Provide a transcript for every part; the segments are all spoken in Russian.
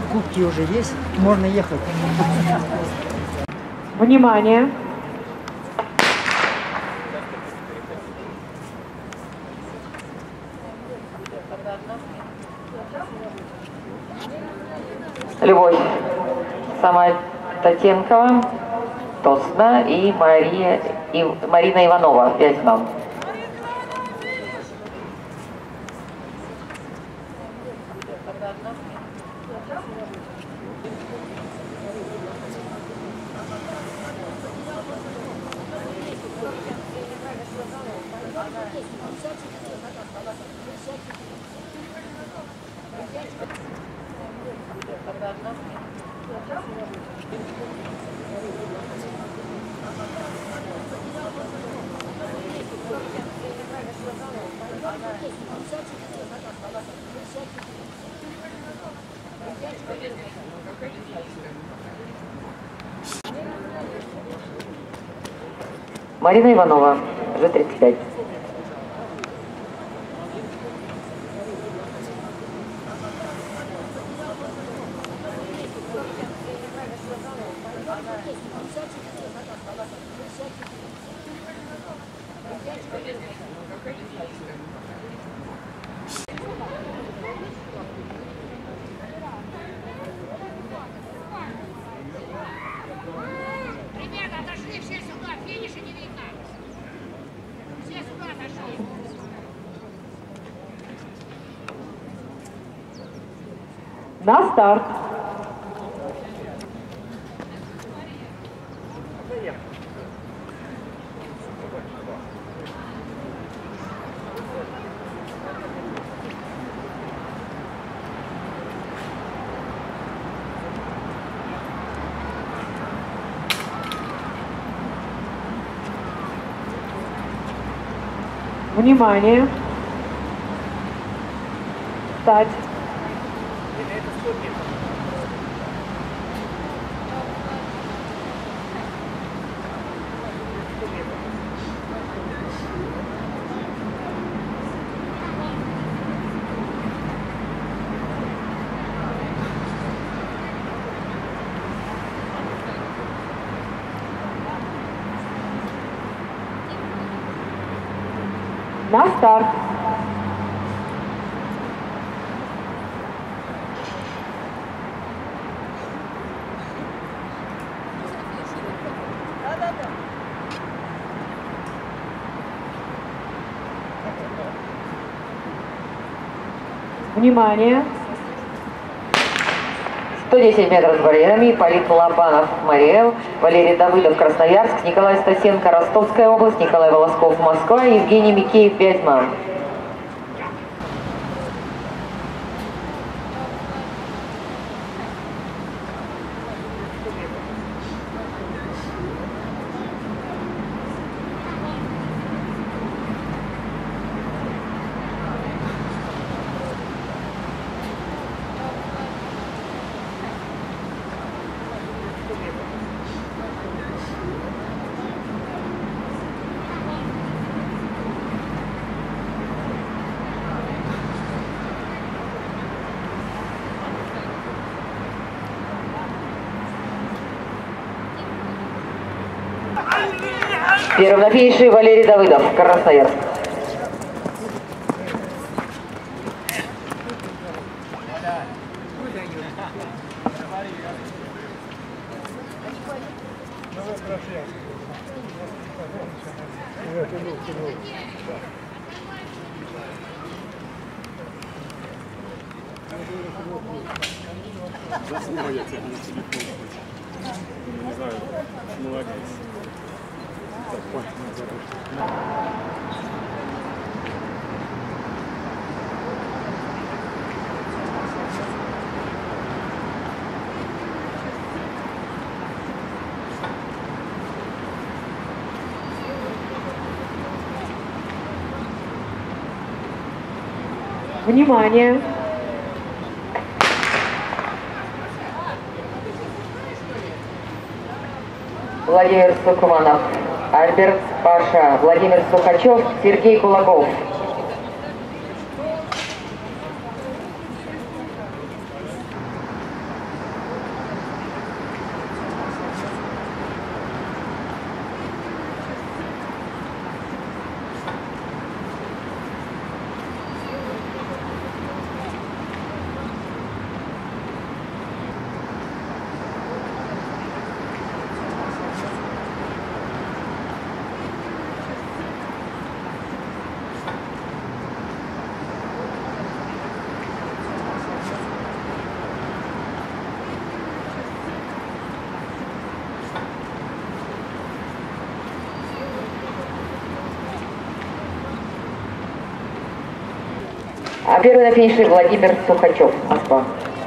Кубки уже есть, можно ехать. Внимание! Любовь Самотатенкова, Тосна и Марина Иванова, Вязьма. Марина Иванова, Ж-35. Ребята, отошли все сюда, финиша не видно. Все сюда отошли. На старт! Внимание! Встать! На старт! Внимание! 110 метров с барьерами. Полит Лобанов, Мариэл, Валерий Давыдов, Красноярск, Николай Стасенко, Ростовская область, Николай Волосков, Москва, Евгений Микеев, Вязьма. Первым на финише Валерий Давыдов, Красноярск. Не знаю, молодец. Внимание! Владимир Сукманов, Альберт Паша, Владимир Сухачев, Сергей Кулаков. А первый на финише Владимир Сухачев, Москва.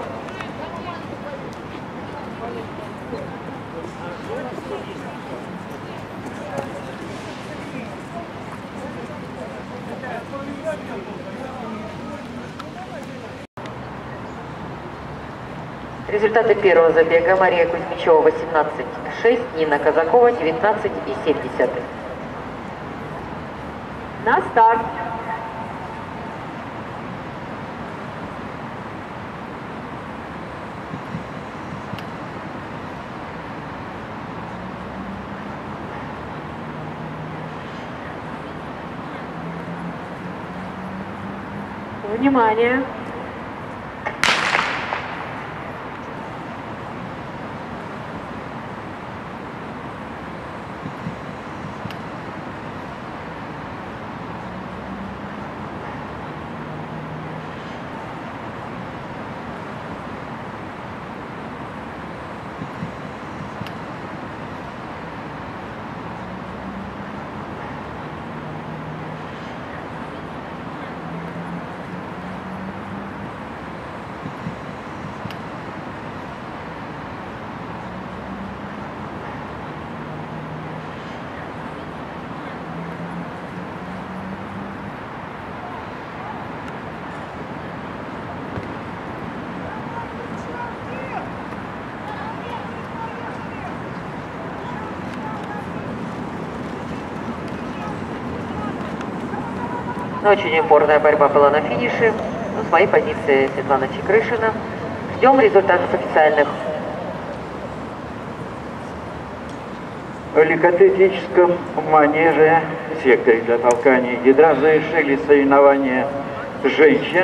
Результаты первого забега: Мария Кузьмичева 18,6, Нина Казакова 19,7. На старт. Внимание! Очень упорная борьба была на финише. С моей позиции Светлана Чекрышина. Ждем результатов официальных. В легкоатлетическом манеже секторе для толкания ядра завершили соревнования женщин.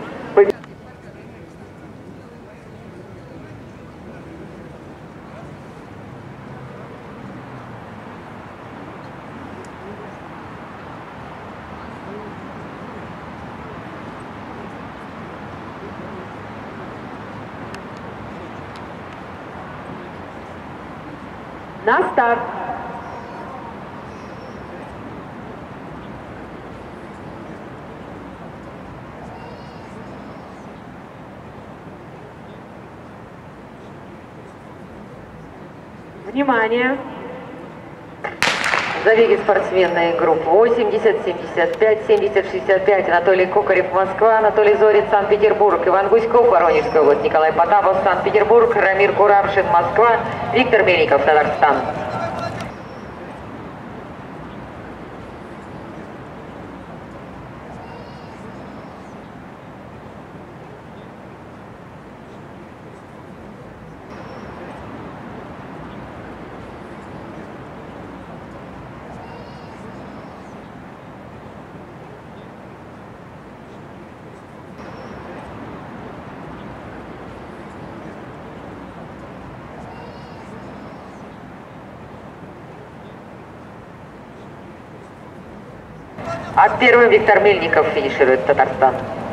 На старт. Внимание! Забеги спортсменной группы 80, 75, 70, 65. Анатолий Кокарев, Москва. Анатолий Зорин, Санкт-Петербург. Иван Гуськов, Воронежская область. Николай Потапов, Санкт-Петербург. Рамир Куравшин, Москва. Виктор Мельников, Татарстан. А первым Виктор Мельников финиширует, Татарстан.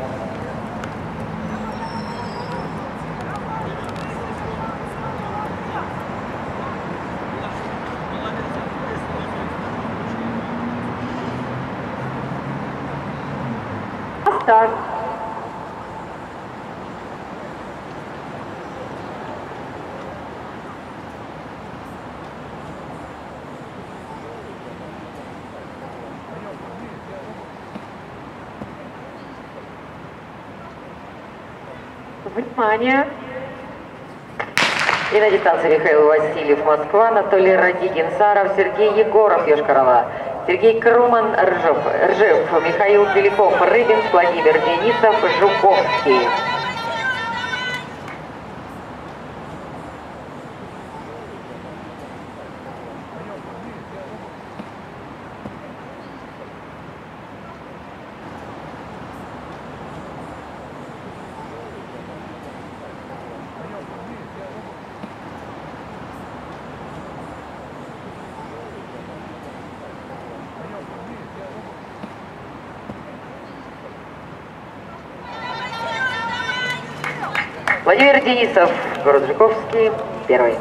Старт. Внимание! И на дистанции Михаил Васильев, Москва. Анатолий Радигин, Саров. Сергей Егоров, Йошкар-Ола. Сергей Круман, Ржев. Михаил Беляков, Рыбинск. Владимир Денисов, Жуковский. Владимир Денисов, город Жуковский, первый.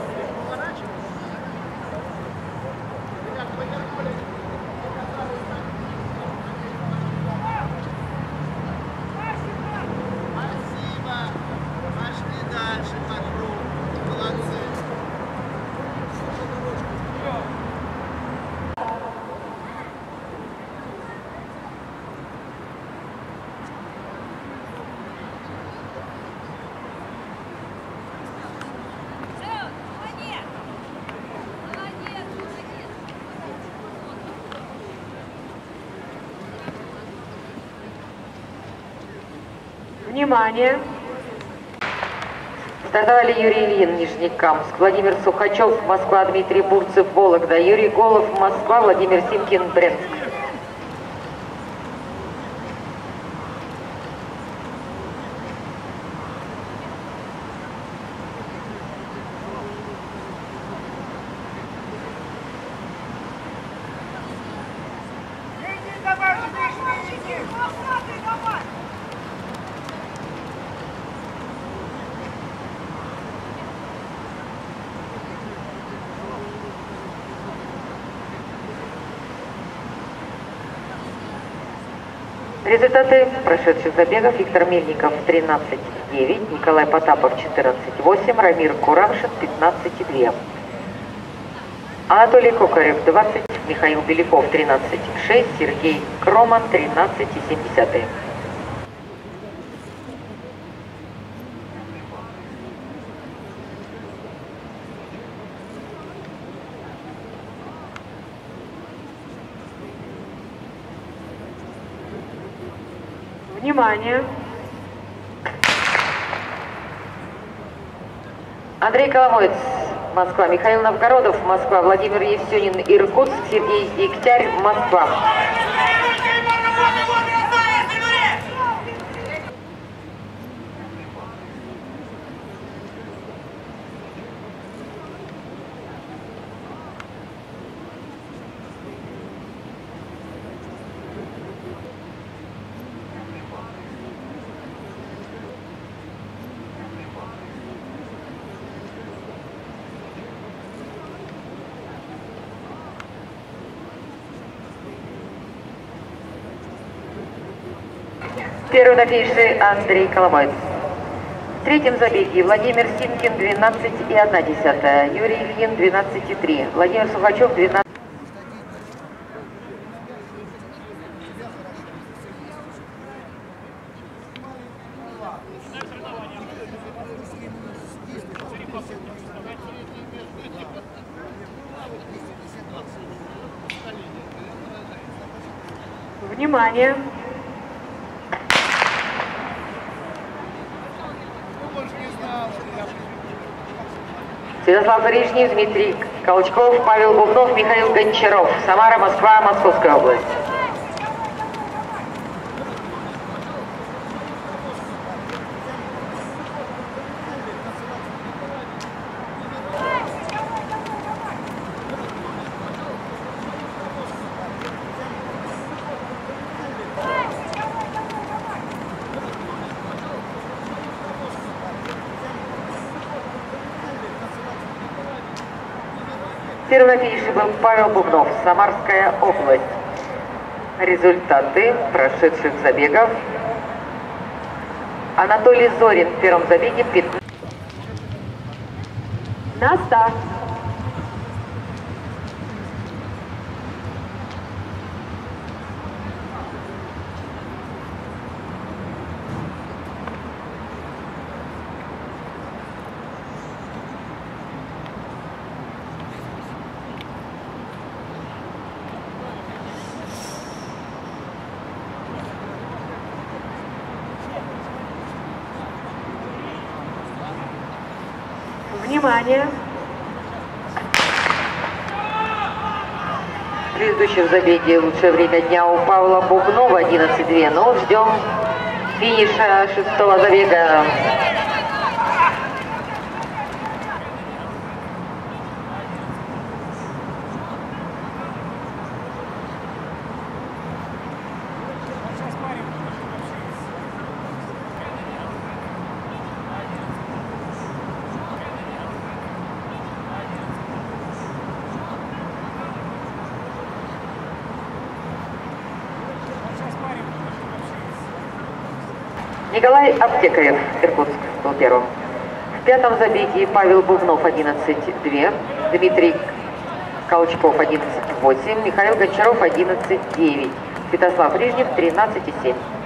Внимание! Стартовали Юрий Ильин, Нижнекамск, Владимир Сухачев, Москва, Дмитрий Бурцев, Вологда, Юрий Голов, Москва, Владимир Симкин, Брянск. Результаты прошедших забегов: Виктор Мельников 13,9, Николай Потапов 14,8, Рамир Курамшин 15,2, Анатолий Кокарев 20, Михаил Беляков 13,6, Сергей Кроман 13,7. Внимание! Андрей Коломоец, Москва, Михаил Новгородов, Москва, Владимир Евсюнин, Иркутск, Сергей Дегтярь, Москва. Первый на финише Андрей Коломоец. В третьем забеге Владимир Симкин 12,1, Юрий Ильин 12,3, Владимир Сухачев 12. Внимание! Святослав Заречнев, Дмитрий Колчков, Павел Бубнов, Михаил Гончаров. Самара, Москва, Московская область. Первый на финише был Павел Бубнов, Самарская область. Результаты прошедших забегов: Анатолий Зорин в первом забеге 15. На старт! Внимание! В предыдущем забеге лучшее время дня у Павла Бубнова 11,2. Но ждем финиша шестого забега. Николай Аптекарев, Иркутск, был первым. В пятом забеге Павел Бубнов 11,2, Дмитрий Колчков 11,8, Михаил Гончаров 11,9, Святослав Рижнев 13,7.